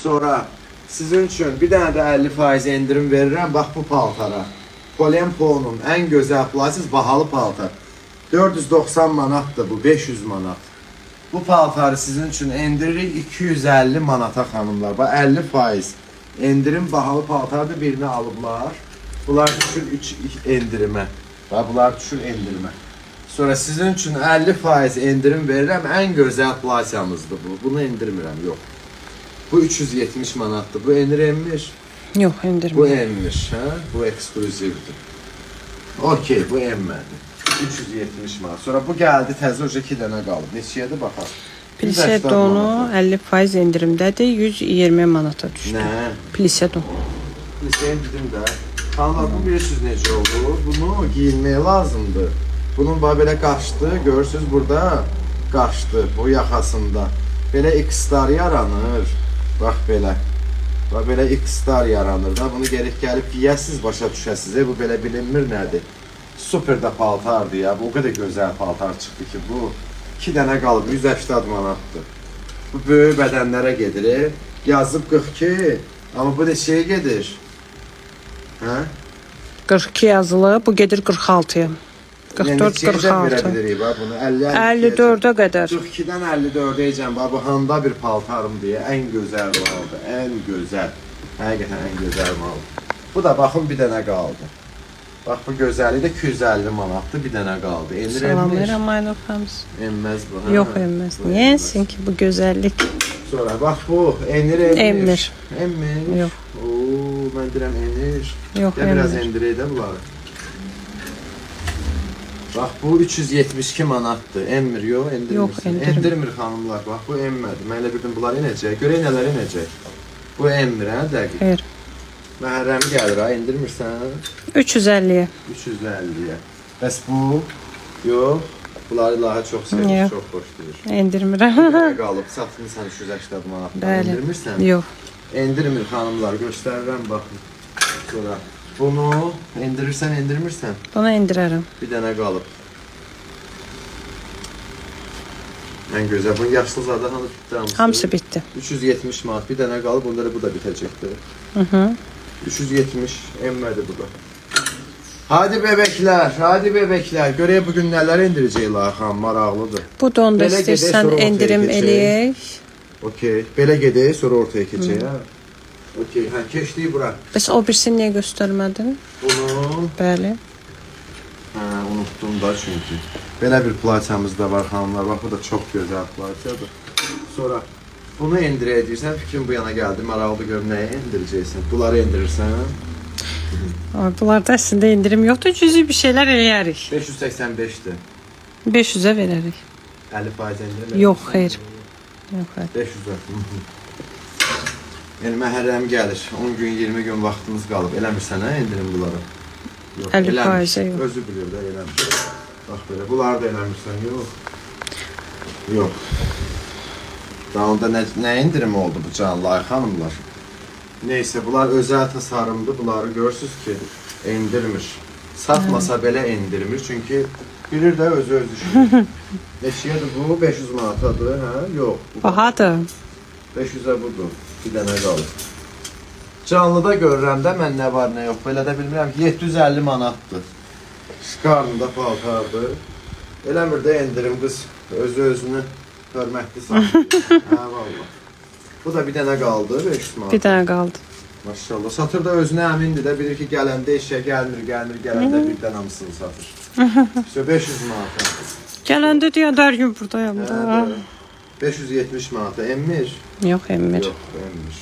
Sonra sizin üçün bir dənə də 50% endirim verirəm. Bax bu paltara. Polenpo'nun ən gözəl plastik bahalı paltar. 490 manatdır bu, 500 manat. Bu paltarı sizin üçün endiririk 250 manata xanımlar. Bax 50% endirim bahalı paltardır, birini alıblar. Bunlar düşür 3 endirimə. Bax bunlar düşür endirimə. Sonra sizin üçün 50% endirim verirəm. Ən gözəl plasiyamızdır bu. Bunu endirmirəm, yox. Bu 370 manatdır. Bu enir. Yox, endirmir. Bu enmiş, hə? Bu ekskluzivdir. Okey, bu enmədi. 370 manat. Sonra bu gəldi, təzə oca 2 dənə qalıb. Neçəyədir baxaq? Plisedonu 50% endirimdədir, 120 manata düşdü. Nə? Plisedon. Plisedon dedim də. Xanlar, bu bilirsiniz necə olur? Bunu giyinməyə lazımdır. Bunun belə qaçdı, görürsünüz burada qaçdı, bu yaxasında. Belə X-star yaranır. Bax belə. Bax belə X-star yaranır da. Bunu gerək gəlib giyəsiz, başa düşəsiz. Bu belə bilinmir nədir? Super da paltardır ya. Bu o qədər gözəl paltar çıxdı ki, bu 2 dənə qalıb 180 manatdır. Bu böyük bədənlərə gedir. Yazıb 42, amma bu neçəyə gedir? Hə? 42 yazılı, bu gedir 46-ya. 44-46. 54-ə qədər. 42-dən 54-əcən, bu handa bir paltarım deyə ən gözəl maldır, ən gözəl. Həqiqətən ən gözəl maldır. Bu da baxın bir dənə qaldı. Bax bu gözəli də 250 manatdır, bir dənə qaldı. Salamlayıram Aynur xanım. Enməz bu. Yox, enməz. Niyə ensin ki bu gözəllik? Sonra bax bu, enir. Enmir. Yox. Oo, mən deyirəm enir. Yox, enmir. Biraz endirək də bunları. Bax bu 372 manatdır. Enmir, yox, endirmir. Yox, endirmir. Endirmir xanımlar. Bax bu enmədi. Mən elə bildim bunlar enəcək. Görək nələr enəcək. Bu enmir, hə, dəqiq. Xeyr. Məhərrəmi gəlir, ha, endirmirsən? 350-yə. 350-yə. Bəs bu? Yox. Bunları ilahi çox sevir, çox xoşlayır. Endirmirəm. Qalıb, satmısan 380 manatdan. Bəli. Endirmirsən? Yox. Endirmir xanımlar, göstərirəm, baxın. Sonra bunu endirirsən, endirmirsən? Bunu endirərəm. Bir dənə qalıb. Ən gözəl. Bunun yaşlı zadı hamısı bitdi. 370 manat. Bir dənə qalıb, onları bu da bitəcəkdir. 370 enmədi bu da. Hadi bebeklər, hadi bebeklər. Görək bugün nələr endirəcəklər xan, maraqlıdır. Bu da onda istəyirsən endirim eləyək. Okey. Belə gedək, sonra ortaya keçək, hə? Okey, hə, keçdik bura. Bəs o birisini niyə göstərmədin? Bunu? Bəli. Hə, unutdum da çünki. Belə bir platiyamız da var xanımlar. Bax, bu da çox gözəl platiyadır. Sonra bunu endirək deyirsən, fikrin bu yana gəldi. Maraqlı görüm, nəyə endirəcəksən? Bunları endirirsən? Bunlarda əslində endirim yoxdur. Cüzi bir şeylər eləyərik. 585-dir. 500-ə verərik. 50% endirim? Yox, xeyr. Yox, xeyr. 500-ə. Yəni, məhərrəm gəlir. 10 gün, 20 gün vaxtımız qalıb. Eləmirsən, hə, endirim bunları? 50%-ə yox. Özü bilir də, eləmir. Bax belə, bunları da eləmirsən, yox. Yox. Daha onda nə indirim oldu bu canlı xanımlar? Neyse, bunlar özəl tasarımdır. Bunları görürsünüz ki, endirmir. Satmasa belə endirmir. Çünki bilir də özü işini. Neçəyədir bu? 500 manatadır, hə? Yox. Bahadır. 500-ə budur. Bir dənə qalır. Canlıda görürəm də mən nə var, nə yox. Belə də bilmirəm ki, 750 manatdır. Şkarnında paltardır. Eləmir də endirim qız. Özü-özünü hörmətli satır. Hə, valla. Bu da bir dənə qaldı, 500 manat. Bir dənə qaldı. Maşallah. Satır da özünə əmindir də, bilir ki, gələndə işə gəlmir, gələndə birdən hamısını satır. İşte 500 manat. Gələndə deyən hər gün buradayım da. 570 manata emmir? Yox, emmir. Yox, emmir.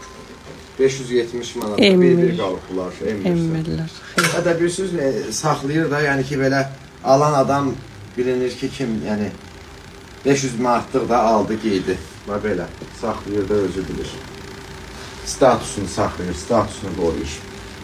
570 manata bir qalıb bunlar, emmirlər. Hətta bilirsiniz, saxlayır da, yəni ki, belə alan adam bilinir ki, kim, yəni 500 manatlıq da aldı, giydi. Və belə, saxlayır da özü bilir. Statusunu saxlayır, statusunu qoruyur.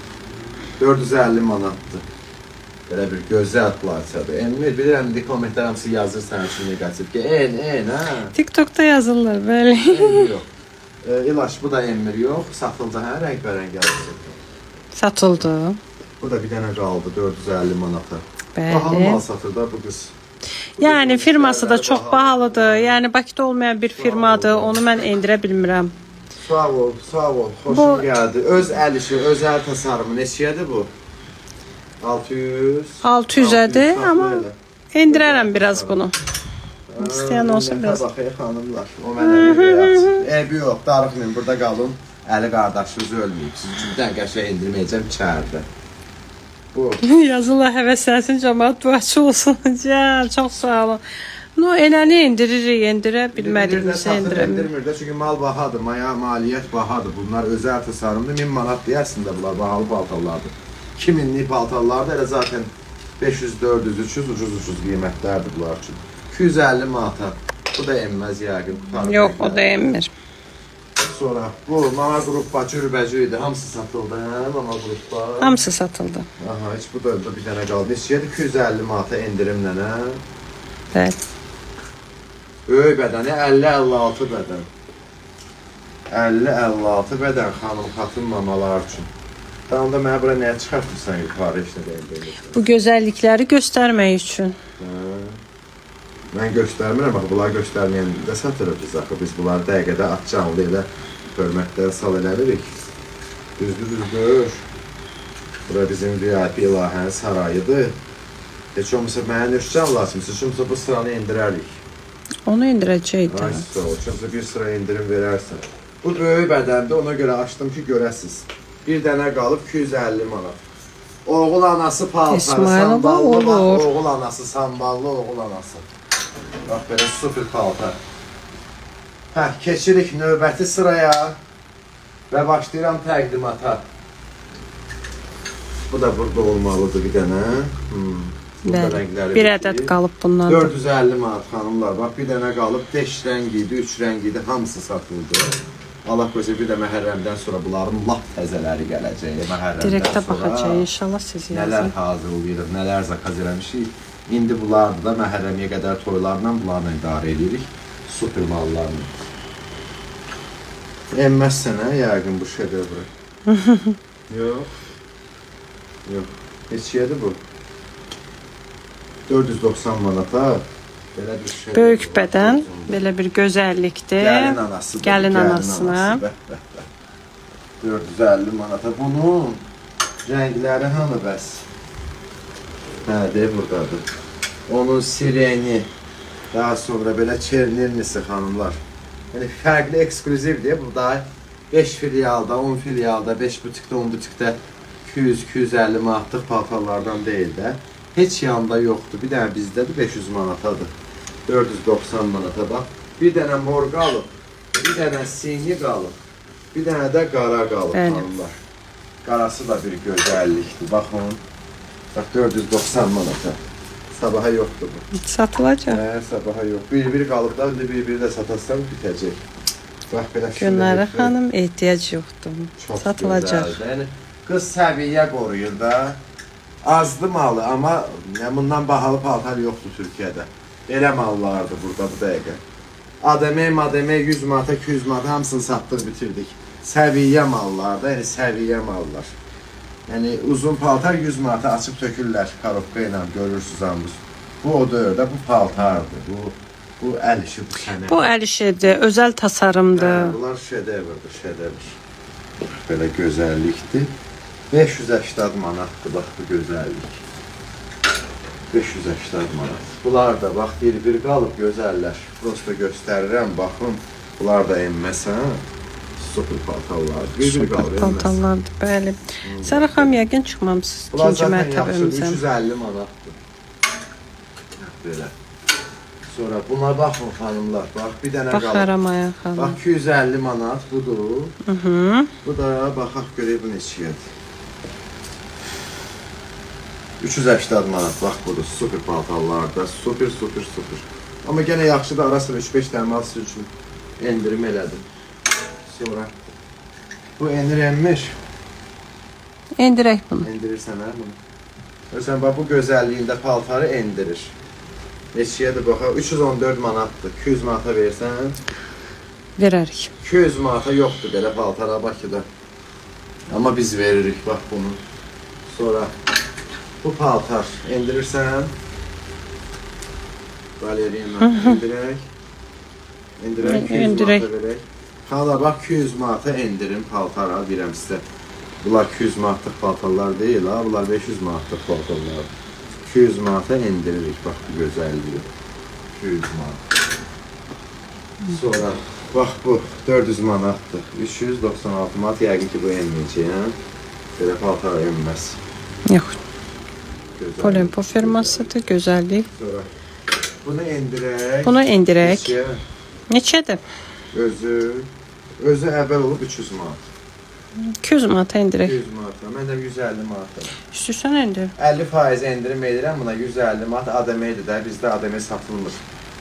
450 manatdır. Belə bir gözəl platiyadır. Emmir, bilirəm, kommentlər hamısı yazır sənin üçün negativ ki, hə? TikTok'da yazırlar, bəli. Yox. İlaç, bu da emmir yox. Satıldı, hə? Rəng-bərəng gəlsin. Satıldı. Bu da bir dənə qaldı, 450 manata. Bəli. Bahalı mal satır da bu qız. Yəni, firması da çox bahalıdır. Yəni, Bakıda olmayan bir firmadır. Onu mən endirə bilmirəm. Sağ ol, sağ ol. Xoşum gəldi. Öz əl işi, öz əl təsarrufu neçədir bu? 600. 600-ədir, amma endirərəm biraz bunu. İstəyən olsa biraz. Baxay xanımlar. O mənə verir. Eybi yox, darıxmayın, burada qalın. Əli qardaşınız ölməyib. Siz üçün də qəşəng endirməyəcəm içəridə. Bu. Yazılar həvəslənsin, cəmaət duaçı olsun. Çox sağ olun. No, eləni indiririk, endirə bilmədiyimizə endirəm. Endirmir də, çünki mal bahadır, maliyyət bahadır. Bunlar özəl təsarrumdur. 1000 manat deyərsində bunlar bahalı paltarlardır. 2000'lik paltarlar da elə zaten 500, 400, 300 ucuz qiymətlərdir bunlar üçün. 250 manata. Bu da enməz yəqin. Yox, o da enmir. Sonra bu mama qrupa cürbəcü idi. Hamısı satıldı, hə? Mama qrupa. Hamısı satıldı. Aha, heç bu da bir dənə qaldı. Neçədir? 250 manata endirimlə, hə? Bəli. Böyük bədəni 50-56 bədən. 50-56 bədən xanım xatın mamalar üçün. Tamam da mənə bura nəyə çıxartırsan yuxarı işte deyil. Bu gözəllikləri göstərmək üçün. Mən göstərmirəm, bax bunlar göstərməyən də satırıq biz axı. Biz bunları dəqiqədə at canlı ilə hörmətlərə sal eləmirik. Düzdür. Bura bizim VIP ilahənin sarayıdır. Heç olmasa mənə nüşcan lazımsa, heç olmasa bu sıranı indirərik. Onu indirəcəkdir. Ay sağ ol, heç olmasa bir sıra indirim verərsən. Bu böyük bədəndə ona görə açdım ki, görəsiz. Bir dənə qalıb 250 manat. Oğul anası paltarı, samballı, bax, oğul anası, samballı oğul anası. Bax, belə super paltar. Hə, keçirik növbəti sıraya və başlayıram təqdimata. Bu da burada olmalıdır bir dənə. Bəli, bir ədəd qalıb bundan. 450 manat xanımlar, bax, bir dənə qalıb 5 rəng idi, 3 rəng idi, hamısı satıldı. Allah qoysa bir də Məhərrəmdən sonra bunların lap təzələri gələcək. Məhərrəmdən direktə sonra baxacaq, inşallah siz yazın. Nələr hazırlayırıq, nələr zakaz eləmişik. İndi bunlardır da Məhərrəmiyə qədər toylarla bunlarla idarə edirik. Super mallarla. Enməzsən, hə, yəqin bu şedevri. Yox. Yox. Neçədir bu? 490 manata. Böyük bədən, belə bir gözəllikdir. Gəlin anasıdır. Gəlin anasına. 450 manata. Bunun rəngləri hanı bəs? Hə, deyib buradadır. Onun sireni, daha sonra belə çernilnisi xanımlar. Yəni, fərqli ekskluzivdir. Burada 5 filialda, 10 filialda, 5 butikdə, 10 butikdə 200-250 manatlıq paltarlardan deyil də. Heç yanda yoxdur. Bir dənə bizdədir, 500 manatadır. 490 manata bax. Bir dənə mor qalıb, bir dənə sini qalıb, bir dənə də qara qalıb xanımlar. Qarası da bir gözəllikdir. Baxın. Bax 490 manata. Sabaha yoxdur bu. Satılacaq. Hə, sabaha yox. Bir qalıb da, bir də satarsan bitəcək. Bax belə Günləri xanım ehtiyac yoxdur. Satılacaq. Yəni qız səviyyə qoruyur da. Azdı malı, amma bundan bahalı paltar yoxdur Türkiyədə. Elə mallardır burada bu dəqiqə. Ademək, 100 manata, 200 manata hamısını satdıq, bitirdik. Səviyyə mallardır, yəni səviyyə mallar. Yəni uzun paltar 100 manata açıb tökürlər karobka ilə, görürsünüz hamınız. Bu o dövrdə bu paltardır, bu əl işi, bu sənət. Bu əl işidir, özəl tasarımdır. Bunlar şedevrdir, şedevr. Belə gözəllikdir. 580 manatdır, bax bu gözəllik. 580 manat. Bunlar da bax bir qalıb gözəllər. Prosta göstərirəm, baxın. Bunlar da enməsən. Super paltarlar. Bir qalıb enməz. Paltarlardır, bəli. Sərə xanım yəqin çıxmamısınız ikinci mərtəbəmizə. 350 manatdır. Belə. Sonra buna baxın xanımlar. Bax bir dənə qalıb. Baxaram aya xanım. Bax 250 manat budur. Bu da baxaq görək bu neçədir. 380 manat, bax budur, super paltarlarda, super. Amma yenə yaxşıdır, arasında 3-5 dənə mal sizin üçün endirim elədim. Sonra, bu endir-enmiş. Endirək bunu. Endirirsən, hə bunu? Görsən, bax bu gözəlliyində paltarı endirir. Neçədir, baxa, 314 manatdır, 200 manata versən. Verərik. 200 manata yoxdur belə paltara Bakıda. Amma biz veririk, bax bunu. Sonra, bu paltar endirirsən. Balerina endirək. 200 manata verək. Xanlar bax 200 manata endirim paltar alırım sizə. Bunlar 200 manatlıq paltarlar deyil ha, bunlar 500 manatlıq paltarlar. 200 manata endiririk bax bu gözəlliyi. 200 manat. Sonra bax bu 400 manatdır. 396 manat yəqin ki bu enməyəcək, hə? Belə paltar enməz. Yox. Polempo firmasıdır, gözəllik. Sonra bunu endirək. Bunu endirək. Neçədir? Özü əvvəl olub 300 manat. 200 manata endirək. 200 manata. Mən də 150 manata. İstəyirsən endir. 50% endirim edirəm buna 150 manat ADM-dir də. Bizdə ADM satılmır.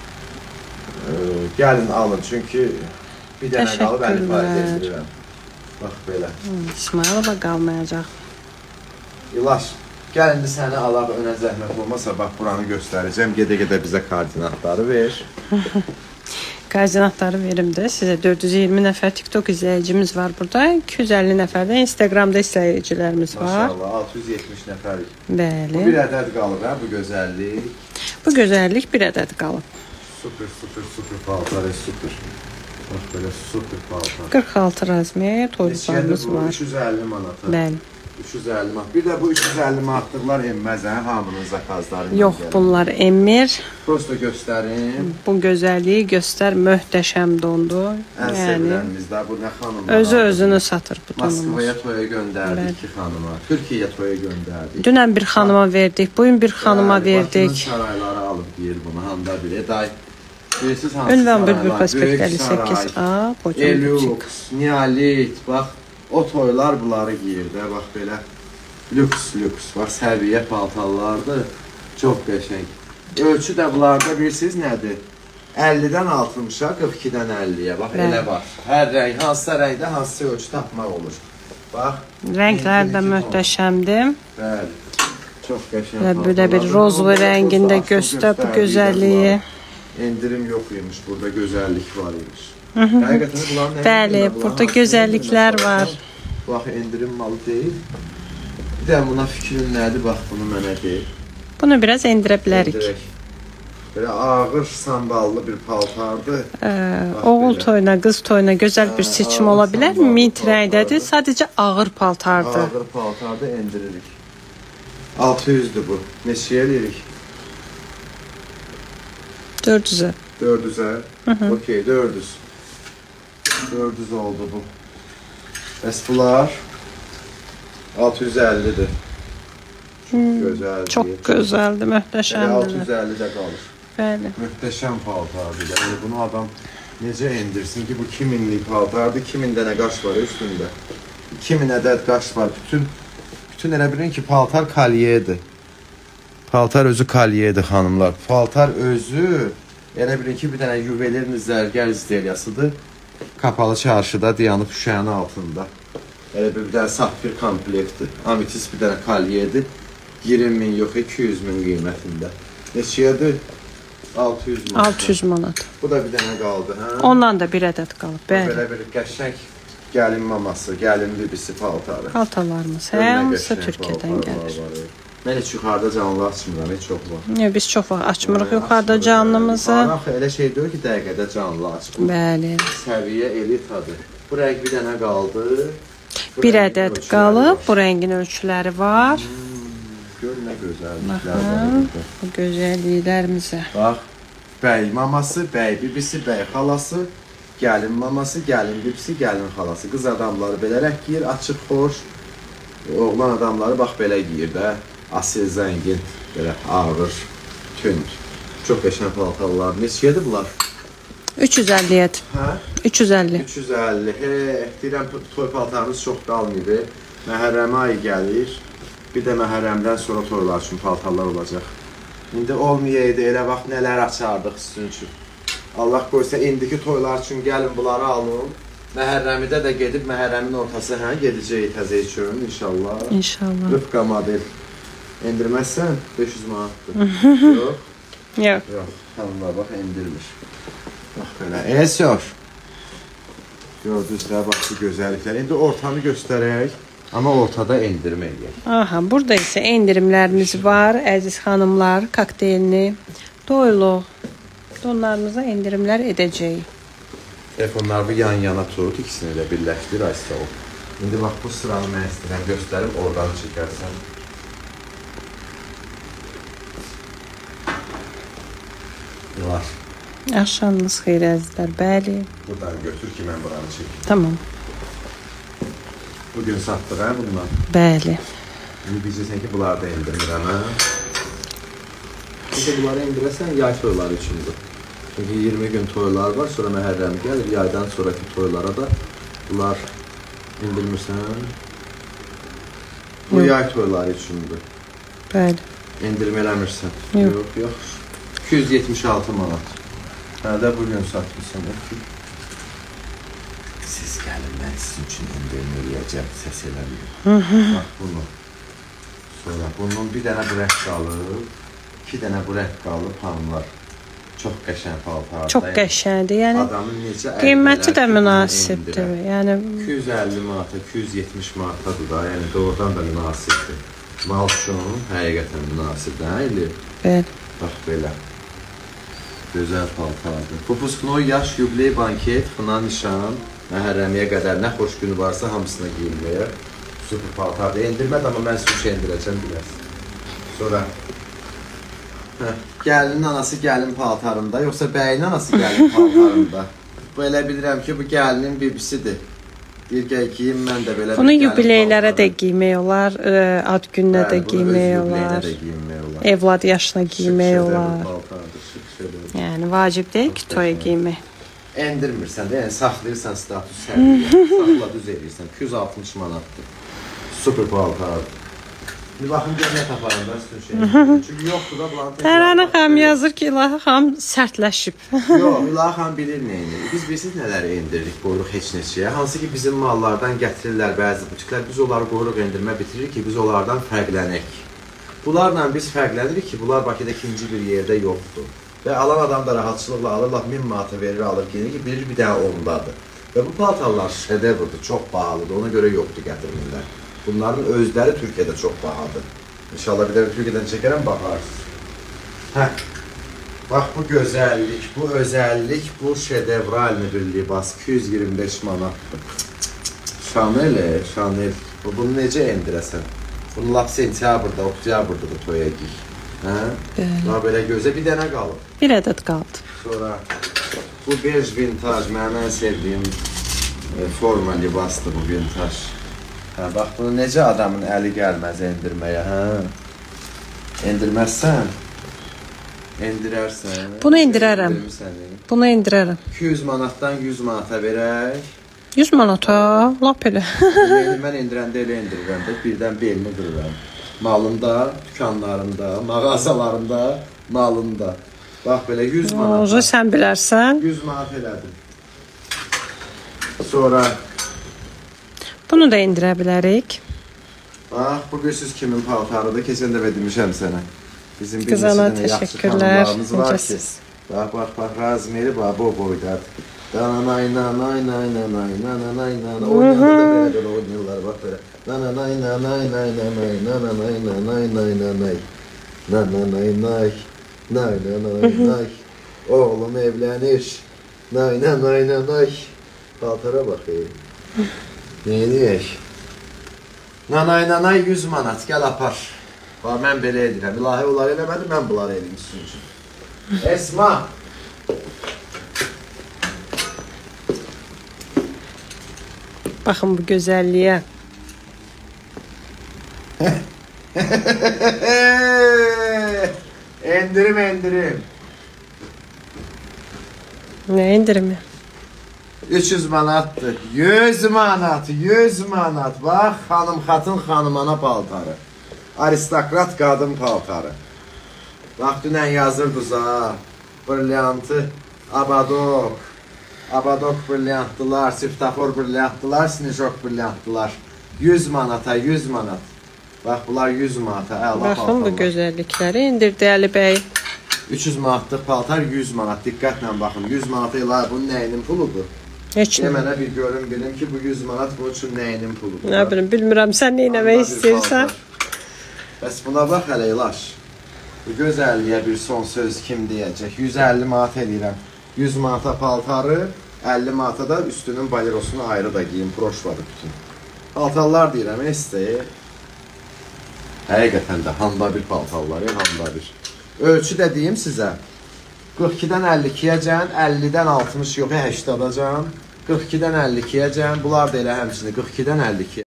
Gəlin alın çünki bir dənə qalıb 50% endirirəm. Bax belə. İsmailova qalmayacaq. İlaç. Gəl indi səni alaq önə zəhmət olmasa bax buranı göstərəcəm. Gedə-gedə bizə koordinatları ver. Koordinatları verim də sizə. 420 nəfər TikTok izləyicimiz var burada. 250 nəfər də Instagramda izləyicilərimiz var. Maşallah 670 nəfərik. Bəli. Bu bir ədəd qalıb hə bu gözəllik. Bu gözəllik bir ədəd qalıb. Super paltar, super. Bax belə super paltar. 46 razmer toyluqlarımız var. 350 manata. Bəli. 350 manat. Bir də bu 350 manatlıqlar enməz hə, hamının zakazları. Yox, bunlar emmir. Prosto göstərim. Bu gözəlliyi göstər, möhtəşəm dondu. Ən sevilənimiz də bu nə xanım? Özünü satır bu donumuz. Moskvaya toya göndərdik ki xanıma. Türkiyəyə toya göndərdik. Dünən bir xanıma verdik, bugün bir xanıma verdik. Bakının sarayları alıb deyir bunu, handa bile. Day. Birisiz hansı Ünvan Bülbül saraylar? Prospekt 58A, Poçan Elux, Nialit, bax. O toylar bunları giyir də, bax belə. Lüks. Bax, səviyyə paltarlardır. Çox qəşəng. Ölçü də bunlarda bilirsiniz nədir? 50-dən 60-a, 42-dən 50-yə. Bax, elə var. Hər rəng, hansısa rəngdə hansısa ölçü tapmaq olur. Bax. Rənglər də möhtəşəmdir. Bəli. Çox qəşəng paltarlar. Böyle bir rozlu rəngində göstər bu gözəlliyi. Endirim yox imiş, burada gözəllik var imiş. Həqiqətən bunların Bəli, burada gözəlliklər var. Bax, endirim malı deyil. Bir də buna fikrin nədir? Bax, bunu mənə deyil. Bunu biraz endirə bilərik. Belə ağır samballı bir paltardır. Oğul toyuna, qız toyuna gözəl bir seçim ola bilər. Mint rəngdədir, sadəcə ağır paltardır. Ağır paltardır, endiririk. 600'dür bu. Neçəyə eləyirik? 400'ə. 400'ə? Okey, 400. 400 oldu bu. Bəs bunlar 650'dir. Gözəldir. Çox gözəldir, möhtəşəmdir. 650 də qalır. Bəli. Möhtəşəm paltardır. Yəni bunu adam necə endirsin ki, bu 2000'lik paltardır. 2000 dənə qaş var üstündə. 2000 ədəd qaş var. Bütün elə bilin ki, paltar kalyedir. Paltar özü kalyedir xanımlar. Paltar özü elə bilin ki, bir dənə yuvelirli zərgər izdiryasıdır. Kapalı çarşıda dayanıb şüşənin altında. Elə bir dənə safir komplektdir. Ametist bir dənə kalyedir. 20 min yox, 200 min qiymətində. Neçəyədir? 600 manat. 600 manat. Bu da bir dənə qaldı, hə? Ondan da bir ədəd qalıb, bəli. Belə bir qəşəng gəlin maması, gəlin bibisi paltarı. Paltarlarımız hamısı Türkiyədən gəlir. Mən heç yuxarıda canlı açmıram, heç çox var. Yox, biz çox vaxt açmırıq yuxarıda canlımızı. Axı elə şey deyil ki, dəqiqədə canlı açmır. Bəli. Səviyyə elitadır. Bu rəng bir dənə qaldı. Bir ədəd qalıb, bu rəngin ölçüləri var. Gör nə gözəlliklər var. Bu gözəlliklərimizə. Bax, bəy maması, bəy bibisi, bəy xalası, gəlin maması, gəlin bibisi, gəlin xalası. Qız adamları belə rəng giyir, açıq, xoş. Oğlan adamları bax belə giyir də. Asil zəngin, belə ağır, tünd. Çox qəşəng paltarlar. Neçədir bunlar? 350-yə. Hə? 350. 350. Deyirəm, toy paltarımız çox qalmayıb. Məhərrəmə ayı gəlir. Bir də məhərrəmdən sonra toylar üçün paltarlar olacaq. İndi olmayaydı, elə vaxt nələr açardıq sizin üçün. Allah qoysa, indiki toylar üçün gəlin bunları alın. Məhərrəmidə də gedib, məhərrəmin ortası gedəcək təzə üçün, inşallah. İnşallah. Rıfqa model. Endirməzsən 500 manatdır. Yox? Yox. Yox, xanımlar, bax, endirmir. Bax, belə. Esyor. Gördünüz də, bax, bu gözəlliklər. İndi ortanı göstərək, amma ortada endirmə eləyək. Aha, burada isə endirimlərimiz var, əziz xanımlar, kokteylini, doyluq, donlarımıza endirimlər edəcəyik. Telefonları bu yan-yana tut, ikisini də birləşdir, ayısta ol. İndi bax, bu sıranı mən istəyirəm, göstərim, oradan çəkərsən. Var. Axşamınız xeyir əzizlər, bəli. Buradan götür ki, mən buranı çəkeyim. Tamam. Bugün satdıq, hə, bundan? Bəli. İndi bilirsən ki, bunları da indirmirəm, hə? Çünki bunları indirəsən, yay toyları üçündür. Çünki 20 gün toylar var, sonra məhərrəm gəlir, yaydan sonraki toylara da bunlar indirmirsən. Bu yay toyları üçündür. Bəli. İndirmə eləmirsən. Yox. Yox. 276 manat. Hə də bugün satmışsın. Siz gəlin, mən sizin üçün indirmə eləyəcəm, səs eləməyim. Bax bunu. Sonra bunun bir dənə burək qalıb, 2 dənə burək qalıb hanımlar. Çox qəşəng paltardır. Çox qəşəngdir. Yəni adamın necə qiyməti də münasibdir. Yəni 250 manata, 270 manatadır da, yəni doğrudan da münasibdir. Mal üçün həqiqətən münasibdir, hə Eli? bəli. Bax belə. Gözəl paltardır. Pupusknoy yaş, yubiley, banket, xına, nişan, məhərrəmiyə qədər nə xoş günü varsa hamısına giyinməyə. Super paltardır. Endirməd, amma mən sizin şey endirəcəm bilərsiniz. Sonra gəlinin anası gəlin paltarında, yoxsa bəyin anası gəlin paltarında. Bu elə bilirəm ki, bu gəlinin bibisidir. Bir giyim mən də belə. Bunu yubileylərə də giymək olar, ad gününə də giymək olar, evlad yaşına giymək olar. Yəni vacib deyil ki, toya giymək. Endirmirsən də, yəni saxlayırsan status səviyyəyə, saxla düz edirsən. 260 manatdır. Super paltardır. Bir baxın gör nə taparım da sizin şey. Çünki yoxdur da bulanı. Tərana xanım yazır ki, İlahi xanım sərtləşib. Yox, İlahi xanım bilir nə edir. Biz bilirsiniz nələri endiririk, qoyuruq heç neçəyə. Hansı ki bizim mallardan gətirirlər bəzi butiklər. Biz onları qoyuruq endirmə bitiririk ki, biz onlardan fərqlənək. Bunlarla biz fərqlənirik ki, bunlar Bakıda ikinci bir yerdə yoxdur. Və alan adam da rahatçılıqla alırlar, 1000 manata verir, alır, gelir ki, bilir bir dənə ondadır. Və bu paltarlar şedevrdir, çox bahalıdır, ona görə yoxdur gətirmirlər. Bunların özləri Türkiyədə çox bahadır. İnşallah bir də Türkiyədən çəkərəm, baxarsınız. Hə, bax bu gözəllik, bu özəllik, bu şedevralini bir libas, 225 manatdır. Chanel. Bunu necə endirəsən? Bunu lap sentyabrda, oktyabrda da toya giy. Hə? Daha belə gözə bir dənə qalıb. Bir ədəd qaldı. Sonra bu bej vintaj, mənim ən sevdiyim forma libasdır bu vintaj. Hə, bax bunu necə adamın əli gəlməz endirməyə, hə? Endirməzsən, endirərsən. Bunu endirərəm. 200 manatdan 100 manata verək. 100 manata, lap elə. Mən endirəndə elə endirirəm də, birdən belini qırıram. Malında, dükanlarında, mağazalarında, malında. Bax belə 100 manat. Ozu sən bilərsən. 100 manat elədim. Sonra bunu da indirə bilərik. bax, bu bilirsiniz kimin paltarıdır, keçən dəfə demişəm sənə. Bizim bir Qızana neçə dənə yaxşı təşəkkürlər. xanımlarımız var ki. Bax, Razmeri bax, bu boydadır. Dananay, nanay, nay, nanay, nanay, nanay. Oynayanda da belə oynayırlar, bax belə. Nanay, nanay, nay, nanay, nanay, nanay, nay, nanay. Nanay, nay, nay, nanay, nay. Oğlum evlənir. Nay, nanay, nanay. Paltara baxayım. Neyiniyək? Nanay, 100 manat, gəl apar. Bax, mən belə edirəm. İlahi onları eləmədim, mən bunları edim sizin üçün. Esma! Baxın bu gözəlliyə. Endirim. Nə indirimi? 300 manatdır. 100 manat. Bax, xanımana paltarı. Aristokrat qadın paltarı. Bax, dünən yazırdınız ha. Brilyantı, Abadok brilyantdılar, Siftafor brilyantdılar, Snijok brilyantdılar. 100 manata. Bax, bunlar 100 manata, əla paltarlar. Baxın bu gözəllikləri indirdi Əli bəy. 300 manatlıq paltar 100 manat. Diqqətlə baxın. 100 manata ilə bunun nəyinin puludur? Heç nə. Mənə bir görün bilim ki, bu 100 manat bunun üçün nəyinin puludur? Nə bilim, bilmirəm sən nə etmək istəyirsən. Bəs buna bax hələ ilaş. Bu gözəlliyə bir son söz kim deyəcək? 150 manat eləyirəm. 100 manata paltarı, 50 manata da üstünün balerosunu ayrı da giyin. Broş var bütün. Paltarlar deyirəm, istəyir. Həqiqətən də handa bir paltarlar, handa bir. Ölçü də deyim sizə. 42-dən 52-yə cən, 50-dən 60 yox, 80-a cən. 42-dən 52-yə cən. Bunlar da elə həmçinin 42-dən 52-yə.